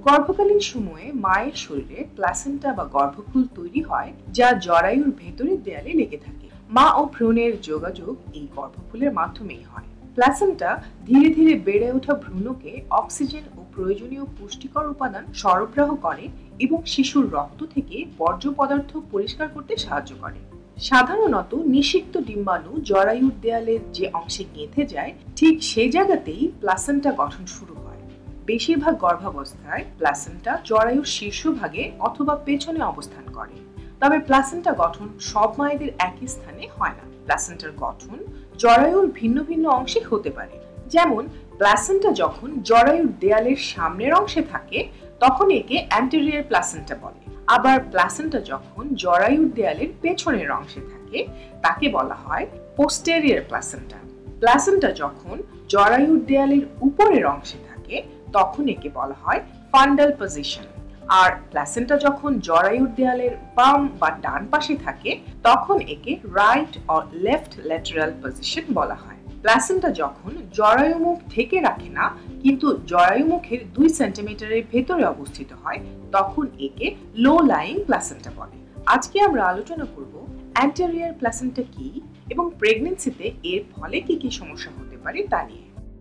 গর্ভকালীন সময়ে মায়ের শরীরে প্লাসেন্টা বা গর্ভফুল তৈরি হয়, যা জরায়ুর ভেতরের দেয়ালে লেগে থাকে। মা ও ভ্রূণের যোগাযোগ এই গর্ভফুলের মাধ্যমেই হয়। প্লাসেন্টা ধীরে ধীরে বেড়ে ওঠা ভ্রূণকে অক্সিজেন ও প্রয়োজনীয় পুষ্টিকর উপাদান সরবরাহ করে এবং শিশুর রক্ত থেকে বর্জ্য পদার্থ পরিষ্কার করতে সাহায্য করে। সাধারণত নিষিক্ত ডিম্বাণু জরায়ুর দেয়ালের যে অংশে গেঁথে যায়, ঠিক সেই জায়গাতেই প্লাসেন্টা গঠন শুরু হয়। বেশিরভাগ গর্ভাবস্থায় প্লাসেন্টা জরায়ুর শীর্ষভাগে অথবা পেছনে অবস্থান করে। তবে প্লাসেন্টা গঠন সব মায়েদের একই স্থানে হয় না। প্লাসেন্টার গঠন জরায়ুর ভিন্ন ভিন্ন অংশে হতে পারে। যেমন প্লাসেন্টা যখন জরায়ুর দেয়ালের সামনের অংশে থাকে তখন একে অ্যান্টেরিয়র প্লাসেন্টা বলে। আবার প্লাসেন্টা যখন জরায়ুর দেয়ালের পেছনের অংশে থাকে তাকে বলা হয় পোস্টেরিয়র প্লাসেন্টা। প্লাসেন্টা যখন জরায়ুর দেয়ালের উপরের অংশে থাকে তখন একে বলা হয় ফান্ডাল পজিশন। আর প্লাসেন্টা যখন জরায়ুর দেয়ালের বাম বা ডান পাশে থাকে তখন একে right or left lateral position বলা হয়। প্লাসেন্টা যখন জরায়ুমুখ থেকে রাখে না কিন্তু জরায়ুমুখের 2 সেন্টিমিটারের ভেতরে অবস্থিত হয় তখন একে লো লাইং প্লাসেন্টা বলে। আজকে আমরা আলোচনা করব অ্যান্টেরিয়র প্লাসেন্টা কি এবং প্রেগন্যান্সিতে এর ফলে কি কি সমস্যা হতে পারে তা নিয়ে।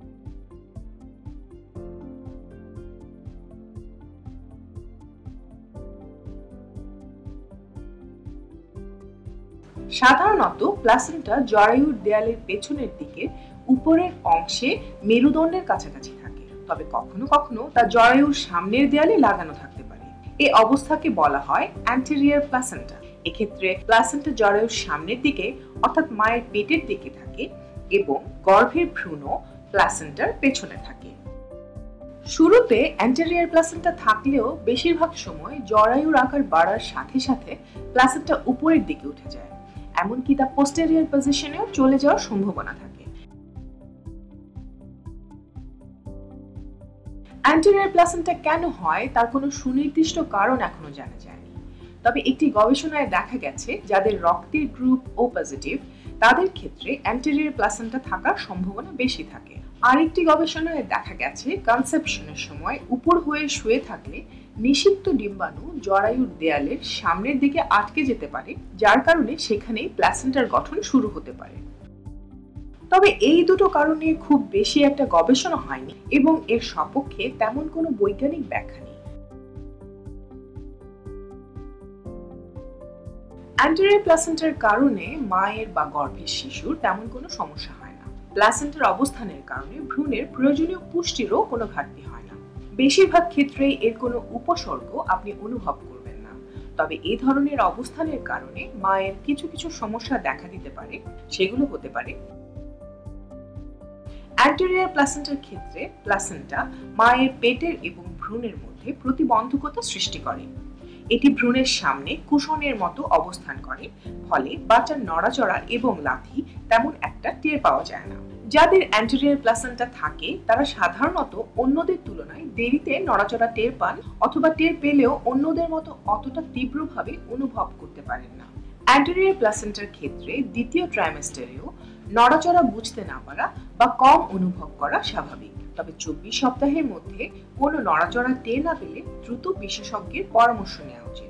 সাধারণত প্লাসেন্টা জরায়ুর দেয়ালের পেছনের দিকে উপরের অংশে মেরুদণ্ডের কাছাকাছি থাকে, তবে কখনো কখনো তা জরায়ুর সামনের দেয়ালে লাগানো থাকতে পারে। এই অবস্থাকে বলা হয় অ্যান্টেরিয়র প্লাসেন্টা। এক্ষেত্রে প্লাসেন্টা জরায়ুর সামনের দিকে অর্থাৎ মায়ের পেটের দিকে থাকে এবং গর্ভের ভ্রূণও প্লাসেন্টার পেছনে থাকে। শুরুতে অ্যান্টেরিয়র প্লাসেন্টা থাকলেও বেশিরভাগ সময় জরায়ুর আকার বাড়ার সাথে সাথে প্লাসেন্টা উপরের দিকে উঠে যায়, এমনকি তা পোস্টেরিয়র পজিশনেও চলে যাওয়ার সম্ভাবনা থাকে। অ্যান্টেরিয়র প্লাসেন্টা কেন হয় তার কোনো সুনির্দিষ্ট কারণ এখনো জানা যায়নি। তবে একটি গবেষণায় দেখা গেছে যাদের রক্তের গ্রুপ ও পজিটিভ তাদের ক্ষেত্রে অ্যান্টেরিয়র প্লাসেন্টা থাকার সম্ভাবনা বেশি থাকে। আরেকটি গবেষণায় দেখা গেছে কনসেপশনের সময় উপর হয়ে শুয়ে থাকলে নিষিক্ত ডিম্বাণু জরায়ুর দেয়ালের সামনের দিকে আটকে যেতে পারে, যার কারণে সেখানেই প্লাসেন্টার গঠন শুরু হতে পারে। তবে এই দুটো কারণে খুব বেশি একটা গবেষণা হয়নি এবং এর সপক্ষে তেমন কোনো বৈজ্ঞানিক ব্যাখ্যা নেই। অ্যান্টেরিয়র প্লাসেন্টার কারণে মায়ের বা গর্ভের শিশুর তেমন কোনো সমস্যা হয় না। প্লাসেন্টার অবস্থানের কারণে ভ্রূণের প্রয়োজনীয় পুষ্টিরও কোনো ঘাটতি হয় না। বেশিরভাগ ক্ষেত্রেই এর কোনো উপসর্গ আপনি অনুভব করবেন না। তবে এই ধরনের অবস্থানের কারণে মায়ের কিছু কিছু সমস্যা দেখা দিতে পারে। সেগুলো হতে পারে অ্যান্টেরিয়র প্লাসেন্টার ক্ষেত্রে প্লাসেন্টা মায়ের পেটের এবং ভ্রূণের মধ্যে প্রতিবন্ধকতা সৃষ্টি করে। এটি ভ্রূণের সামনে কুশনের মতো অবস্থান করে, ফলে বাচ্চার নড়াচড়া এবং লাথি তেমন একটা টের পাওয়া যায় না। যাদের অ্যান্টেরিয়র প্লাসেন্টা থাকে তারা সাধারণত অন্যদের তুলনায় দেরিতে নড়াচড়া টের পান অথবা টের পেলেও অন্যদের মতো অতটা তীব্রভাবে অনুভব করতে পারেন না। অ্যান্টেরিয়র প্লাসেন্টার ক্ষেত্রে দ্বিতীয় ট্রাইমেস্টারেও নড়াচড়া বুঝতে না পারা বা কম অনুভব করা স্বাভাবিক। তবে 24 সপ্তাহের মধ্যে কোনো নড়াচড়া টের না পেলে দ্রুত বিশেষজ্ঞের পরামর্শ নেওয়া উচিত।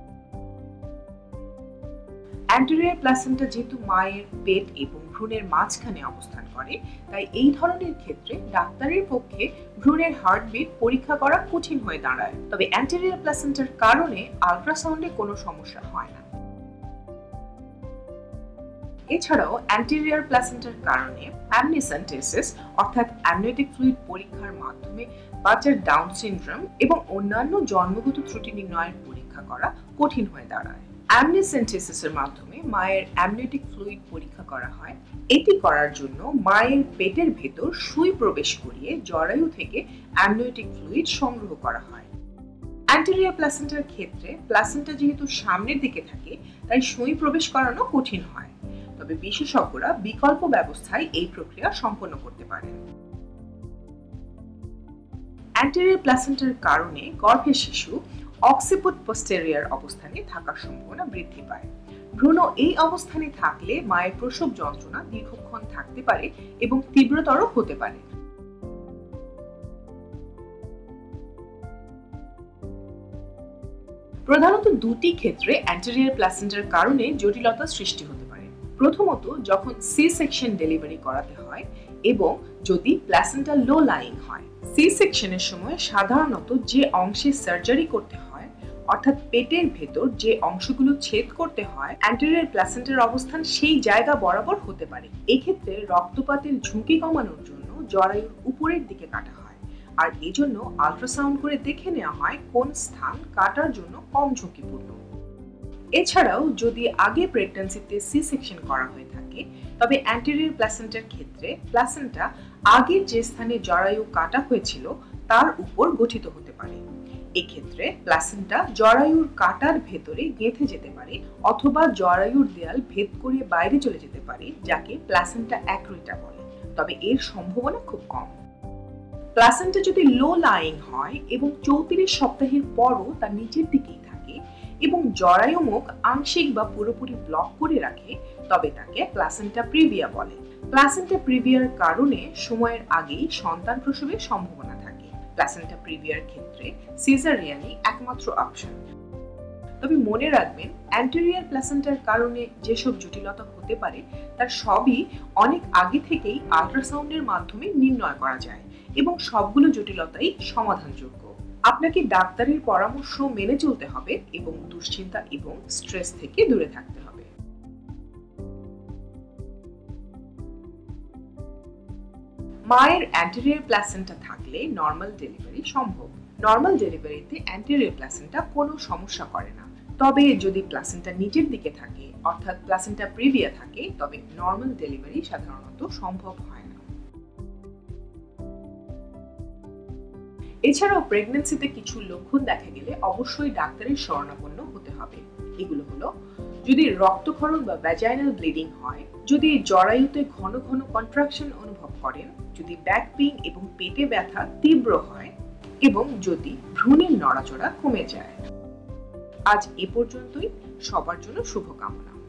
অ্যান্টেরিয়র প্লাসেন্টা যেহেতু মায়ের পেট এবং ভ্রূণের মাঝখানে অবস্থান করে, তাই এই ধরনের ক্ষেত্রে ডাক্তারের পক্ষে ভ্রূণের হার্টবিট পরীক্ষা করা কঠিন হয়ে দাঁড়ায়। তবে অ্যান্টেরিয়র প্লাসেন্টার কারণে আল্ট্রাসাউন্ডে কোনো সমস্যা হয় না। এছাড়াও অ্যান্টেরিয়র প্লাসেন্টার কারণে অ্যামনিসেন্টেসিস অর্থাৎ অ্যামনিওটিক ফ্লুইড পরীক্ষার মাধ্যমে বাচ্চার ডাউন সিনড্রোম এবং অন্যান্য জন্মগত ত্রুটি নির্ণয়ের পরীক্ষা করা কঠিন হয়ে দাঁড়ায়। অ্যামনিসেন্টেসিসের মাধ্যমে মায়ের অ্যামনিওটিক ফ্লুইড পরীক্ষা করা হয়। এটি করার জন্য মায়ের পেটের ভেতর সুই প্রবেশ করিয়ে জরায়ু থেকে অ্যামনিওটিক ফ্লুইড সংগ্রহ করা হয়। অ্যান্টেরিয়র প্লাসেন্টার ক্ষেত্রে প্লাসেন্টা যেহেতু সামনের দিকে থাকে তাই সুই প্রবেশ করানো কঠিন হয়। তবে বিশেষজ্ঞরা বিকল্প ব্যবস্থায় এই প্রক্রিয়া সম্পন্ন করতে পারেন। অ্যান্টেরিয়র প্লাসেন্টার কারণে গর্ভের শিশু অক্সিপুট পোস্টেরিয়র অবস্থানে থাকার সম্ভাবনা বৃদ্ধি পায়। ভ্রূণ এই অবস্থানে থাকলে মায়ের প্রসব যন্ত্রণা দীর্ঘক্ষণ থাকতে পারে এবং তীব্রতর হতে পারে। প্রধানত দুটি ক্ষেত্রে অ্যান্টেরিয়র প্ল্যাসেন্টার কারণে জটিলতা সৃষ্টি হতে পারে। প্রথমত, যখন সি সেকশন ডেলিভারি করাতে হয় এবং যদি প্ল্যাসেন্টা লো লাইং হয়। সি সেকশনের সময় সাধারণত যে অংশে সার্জারি করতে হয়, অর্থাৎ পেটের ভেতর যে অংশগুলো ছেদ করতে হয়, অ্যান্টেরিয়র প্ল্যাসেন্টার অবস্থান সেই জায়গা বরাবর হতে পারে। এক্ষেত্রে রক্তপাতের ঝুঁকি কমানোর জন্য জরায়ুর উপরের দিকে কাটা হয়, আর এজন্য আল্ট্রাসাউন্ড করে দেখে নেওয়া হয় কোন স্থান কাটার জন্য কম ঝুঁকিপূর্ণ। এছাড়াও যদি আগে প্রেগন্যান্সিতে সি সেকশন করা হয়ে থাকে, তবে অ্যান্টেরিয়র প্ল্যাসেন্টার ক্ষেত্রে প্ল্যাসেন্টা আগে যে স্থানে জরায়ু কাটা হয়েছিল তার উপর গঠিত হতে পারে। এক্ষেত্রে প্ল্যাসেন্টা জরায়ুর কাটার ভেতরে গেঁথে যেতে পারে অথবা জরায়ুর দেয়াল ভেদ করে বাইরে চলে যেতে পারে, যাকে প্ল্যাসেন্টা অ্যাক্রিটা বলে, তবে এর সম্ভাবনা খুব কম। প্ল্যাসেন্টা যদি লো লাইং হয় এবং 34 সপ্তাহের পরও তা নিচের দিকেই থাকে এবং জরায়ু মুখ আংশিক বা পুরোপুরি ব্লক করে রাখে, তবে তাকে প্ল্যাসেন্টা প্রিভিয়া বলে। প্ল্যাসেন্টা প্রিভিয়ার কারণে সময়ের আগেই সন্তান প্রসবের সম্ভাবনা থাকে। প্ল্যাসেন্টা প্রিভিয়ার ক্ষেত্রে সিজারিয়ানই একমাত্র অপশন। তবে মনে রাখবেন, অ্যান্টেরিয়র প্ল্যাসেন্টার কারণে যেসব জটিলতা হতে পারে তার সবই অনেক আগে থেকেই আল্ট্রাসাউন্ডের মাধ্যমে নির্ণয় করা যায় এবং সবগুলো জটিলতাই সমাধানযোগ্য। আপনাকে ডাক্তারের পরামর্শ মেনে চলতে হবে এবং দুশ্চিন্তা এবং স্ট্রেস থেকে দূরে থাকতে হবে। মায়ের অ্যান্টেরিয়র প্ল্যাসেন্টা থাকলে নর্মাল ডেলিভারি সম্ভব। নর্মাল ডেলিভারিতে অ্যান্টেরিয়র প্ল্যাসেন্টা কোনো সমস্যা করে না। তবে যদি প্ল্যাসেন্টা নিচের দিকে থাকে, অর্থাৎ প্ল্যাসেন্টা প্রিভিয়া থাকে, তবে নর্মাল ডেলিভারি সাধারণত সম্ভব হয় না। এছাড়াও প্রেগন্যান্সিতে কিছু লক্ষণ দেখা গেলে অবশ্যই ডাক্তারের শরণাপন্ন হতে হবে। এগুলো হলো, যদি রক্তক্ষরণ বা ভ্যাজাইনাল ব্লিডিং হয়, যদি জরায়ুতে ঘন ঘন কন্ট্রাকশন অনুভব করেন, যদি ব্যাক পেইন এবং পেটে ব্যথা তীব্র হয় এবং যদি ভ্রূণের নড়াচড়া কমে যায়। আজ এ পর্যন্তই। সবার জন্য শুভকামনা।